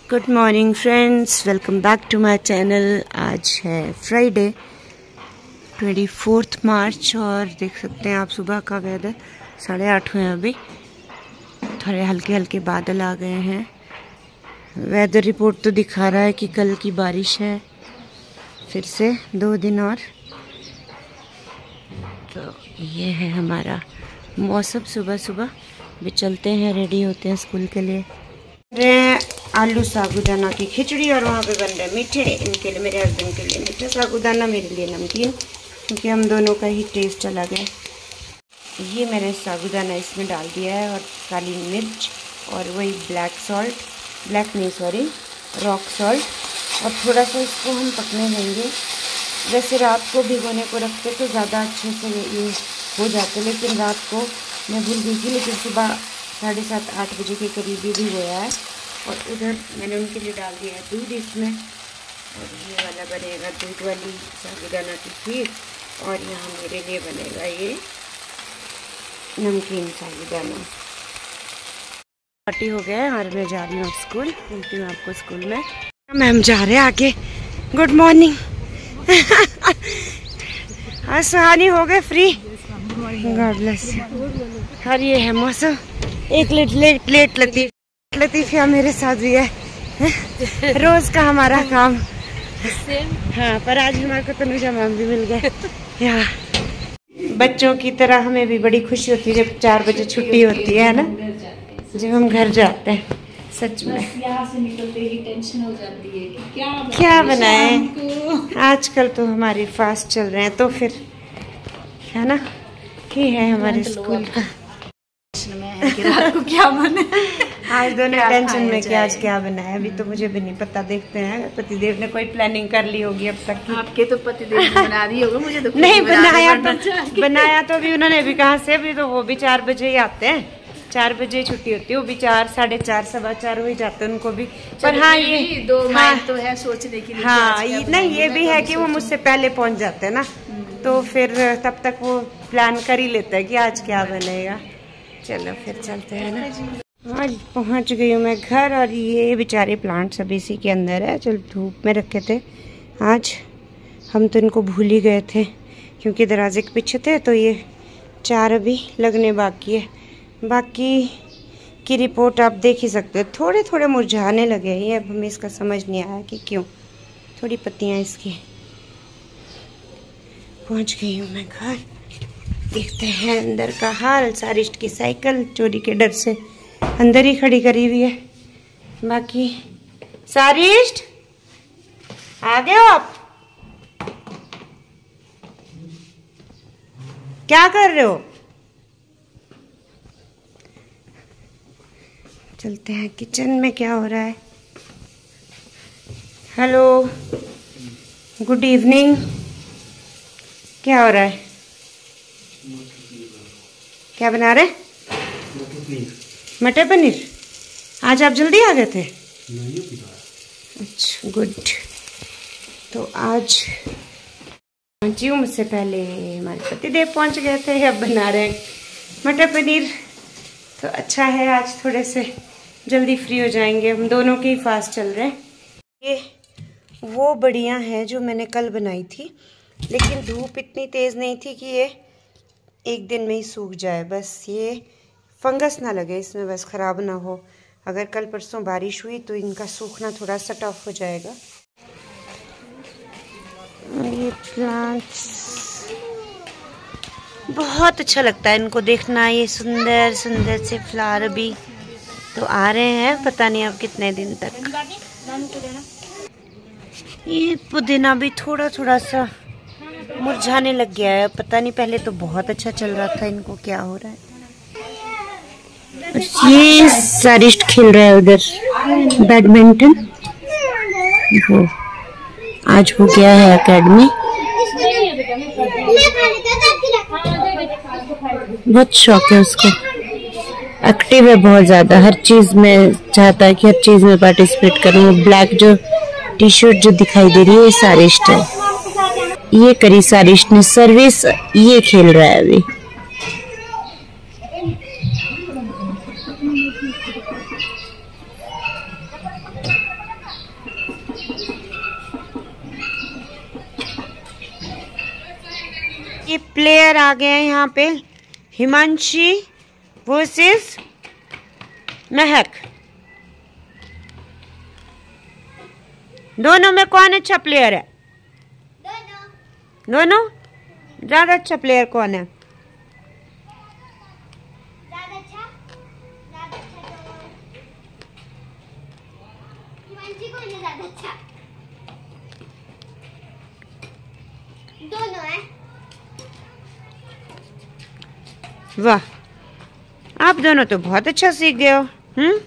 Good morning friends, welcome back to my channel. आज है Friday 24 मार्च और देख सकते हैं आप सुबह का वेदर 8:30 हुए अभी। थोड़े हल्के हल्के बादल आ गए हैं। वेदर रिपोर्ट तो दिखा रहा है कि कल की बारिश है फिर से 2 दिन और। तो ये है हमारा मौसम सुबह सुबह। भी चलते हैं, रेडी होते हैं स्कूल के लिए। आलू साबूदाना की खिचड़ी और वहाँ पे बन रहे मीठे। इनके लिए, मेरे हस्बैंड के लिए मीठा साबूदाना, मेरे लिए नमकीन, क्योंकि हम दोनों का ही टेस्ट अलग है। ये मैंने साबूदाना इसमें डाल दिया है और काली मिर्च और वही रॉक सॉल्ट, और थोड़ा सा इसको हम पकने देंगे। वैसे रात को भिगोने को रखते तो ज़्यादा अच्छे से ये हो जाते, लेकिन रात को मैं भूल गई थी, लेकिन सुबह 7:30-8 बजे के करीब भी भिगोया है। और उधर मैंने उनके लिए डाल दिया है दूध इसमें, और ये वाला बनेगा दूध वाली साबूदाना की खीर, और यहाँ मेरे लिए बनेगा ये नमकीन साबूदाना। पार्टी हो गया है और मैं जा रही हूँ स्कूल। मिलती हूँ आपको स्कूल में। मैम जा रहे हैं आगे। Good morning. आज सुहानी हो गए फ्री। God bless. और ये है मौसम। एक प्लेट लतीफिया मेरे साथ भी है। रोज का हमारा काम। हाँ, पर आज हमारे को तनुजा मैम भी मिल गए। यहाँ बच्चों की तरह हमें भी बड़ी खुशी होती है जब 4 बजे छुट्टी होती है ना, जब हम घर जाते हैं। सच में यहाँ से निकलते ही टेंशन हो जाती है कि क्या बनाएं। आजकल तो हमारी फास्ट चल रहे हैं, तो फिर है ना, ये है हमारे स्कूल का। कि रात को क्या बने। आज दोनों टेंशन में कि आज क्या बना है। अभी तो मुझे भी नहीं पता, देखते हैं। पतिदेव ने कोई प्लानिंग कर ली होगी अब तक की। आपके तो पतिदेव ने बना दी होगी, मुझे तो नहीं बनाया तो अभी उन्होंने भी कहाँ से। अभी तो वो भी 4 बजे ही आते हैं, 4 बजे छुट्टी होती है। वो भी 4, 4:30, 4:15 हो ही जाते हैं उनको भी। पर हाँ, ये 2 माइल तो है सोचने के लिए। हाँ, नहीं ये भी है कि वो मुझसे पहले पहुँच जाते हैं ना, तो फिर तब तक वो प्लान कर ही लेते हैं कि आज क्या बनेगा। चलो फिर चलते हैं ना। आज पहुंच गई हूँ मैं घर, और ये बेचारे प्लांट्स अभी इसी के अंदर है। चल धूप में रखे थे आज, हम तो इनको भूल ही गए थे क्योंकि दरवाजे के पीछे थे। तो ये 4 अभी लगने बाकी है। बाकी की रिपोर्ट आप देख ही सकते हो, थोड़े थोड़े मुरझाने लगे हैं। ये अब हमें इसका समझ नहीं आया कि क्यों। थोड़ी पत्तियाँ इसकी। पहुँच गई हूँ मैं घर। देखते हैं अंदर का हाल। सारिष्ट की साइकिल चोरी के डर से अंदर ही खड़ी करी हुई है। बाकी सारिष्ट आ गए हो आप? क्या कर रहे हो? चलते हैं किचन में, क्या हो रहा है। Hello, good evening. क्या हो रहा है? क्या बना रहे? मटर पनीर। आज आप जल्दी आ गए थे? अच्छा, गुड। तो आज पहुंची हूँ, मुझसे पहले हमारे पतिदेव पहुंच गए थे। अब बना रहे हैं मटर पनीर। तो अच्छा है, आज थोड़े से जल्दी फ्री हो जाएंगे। हम दोनों के ही फास्ट चल रहे हैं। ये वो बढ़िया है जो मैंने कल बनाई थी, लेकिन धूप इतनी तेज़ नहीं थी कि ये एक दिन में ही सूख जाए। बस ये फंगस ना लगे इसमें, बस ख़राब ना हो। अगर कल परसों बारिश हुई तो इनका सूखना थोड़ा सा टफ हो जाएगा। ये प्लांट्स बहुत अच्छा लगता है इनको देखना। ये सुंदर सुंदर से फ्लावर भी तो आ रहे हैं, पता नहीं अब कितने दिन तक। ये पुदीना भी थोड़ा थोड़ा सा मुरझाने लग गया है, पता नहीं। पहले तो बहुत अच्छा चल रहा था, इनको क्या हो रहा है। ये सारिष्ट खेल रहा है उधर बैडमिंटन। वो आज वो गया है एकेडमी। बहुत शौक है उसको, एक्टिव है बहुत ज्यादा। हर चीज में चाहता है कि हर चीज में पार्टिसिपेट करूँ। ब्लैक जो टी शर्ट जो दिखाई दे रही है, ये सारिष्ट है। ये करी सारिष्ट ने सर्विस। ये खेल रहा है अभी। के प्लेयर आ गए हैं यहाँ पे। हिमांशी वर्सेस महक। दोनों में कौन अच्छा प्लेयर है? दोनों ज्यादा अच्छा प्लेयर कौन है? ज्यादा अच्छा तो हिमांशी कौन है ज्यादा अच्छा? दोनों है। वाह, आप दोनों तो बहुत अच्छा सीख गए हो।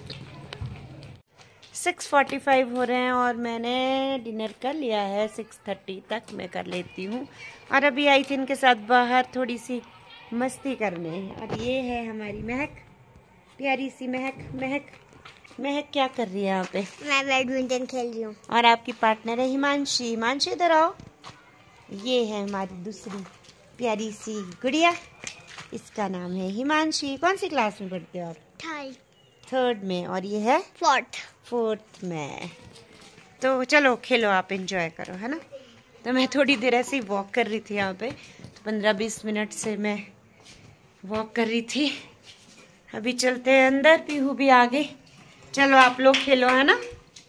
6:45 हो रहे हैं और मैंने डिनर कर लिया है। 6:30 तक मैं कर लेती हूँ। और अभी आई थी इनके साथ बाहर थोड़ी सी मस्ती करने। और ये है हमारी महक, प्यारी सी महक। महक क्या कर रही है यहाँ पे? मैं बैडमिंटन खेल रही हूँ। और आपकी पार्टनर है हिमांशी। हिमांशी इधर आओ। ये है हमारी दूसरी प्यारी सी गुड़िया, इसका नाम है हिमांशी। कौन सी क्लास में पढ़ते हो आप? थर्ड में। और ये है फोर्थ में। तो चलो खेलो, आप एंजॉय करो, है ना। तो मैं थोड़ी देर ऐसे ही वॉक कर रही थी यहाँ पे। तो 15-20 मिनट से मैं वॉक कर रही थी। अभी चलते हैं अंदर। पीहू भी आ गई। चलो आप लोग खेलो, है ना।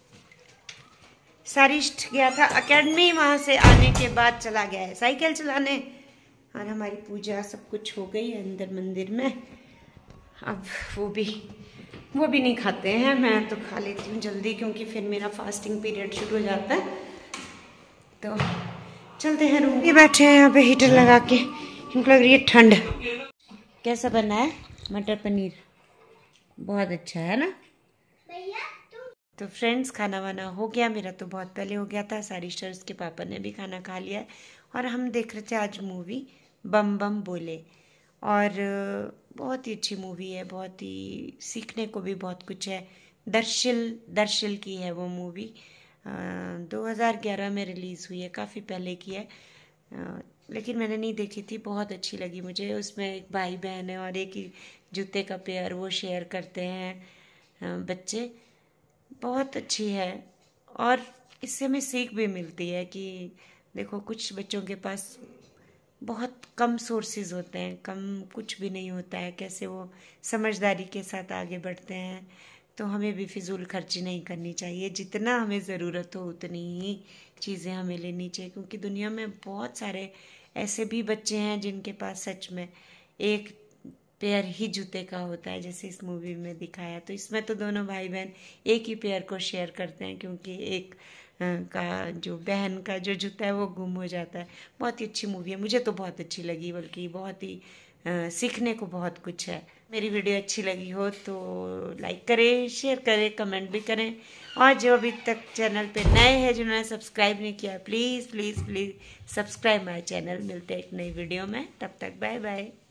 सारिष्ट गया था एकेडमी, वहां से आने के बाद चला गया है साइकिल चलाने। और हमारी पूजा सब कुछ हो गई है अंदर मंदिर में। अब वो भी नहीं खाते हैं। मैं तो खा लेती हूँ जल्दी, क्योंकि फिर मेरा फास्टिंग पीरियड शुरू हो जाता है। तो चलते हैं रूम। ये बैठे हैं यहाँ पे हीटर लगा के, इनको लग रही है ठंड। कैसा बना है मटर पनीर? बहुत अच्छा है ना। तो फ्रेंड्स, खाना वाना हो गया। मेरा तो बहुत पहले हो गया था। सारिशर उसके पापा ने भी खाना खा लिया है। और हम देख रहे थे आज मूवी बम बम बोले। और बहुत ही अच्छी मूवी है, बहुत ही सीखने को भी बहुत कुछ है। दर्शिल की है वो मूवी। 2011 में रिलीज़ हुई है, काफ़ी पहले की है। लेकिन मैंने नहीं देखी थी, बहुत अच्छी लगी मुझे। उसमें एक भाई बहन है और एक ही जूते का पेयर वो शेयर करते हैं बच्चे। बहुत अच्छी है। और इससे हमें सीख भी मिलती है कि देखो, कुछ बच्चों के पास बहुत कम सोर्सेज होते हैं, कम कुछ भी नहीं होता है, कैसे वो समझदारी के साथ आगे बढ़ते हैं। तो हमें भी फिजूल खर्ची नहीं करनी चाहिए। जितना हमें ज़रूरत हो उतनी ही चीज़ें हमें लेनी चाहिए, क्योंकि दुनिया में बहुत सारे ऐसे भी बच्चे हैं जिनके पास सच में एक पेयर ही जूते का होता है, जैसे इस मूवी में दिखाया। तो इसमें तो दोनों भाई बहन एक ही पेयर को शेयर करते हैं, क्योंकि एक का जो बहन का जो जूता है वो गुम हो जाता है। बहुत ही अच्छी मूवी है, मुझे तो बहुत अच्छी लगी। बल्कि बहुत ही सीखने को बहुत कुछ है। मेरी वीडियो अच्छी लगी हो तो लाइक करें, शेयर करें, कमेंट भी करें। और जो अभी तक चैनल पे नए हैं, जिन्होंने सब्सक्राइब नहीं किया, please please please subscribe my channel. मिलते हैं एक नई वीडियो में, तब तक बाय बाय।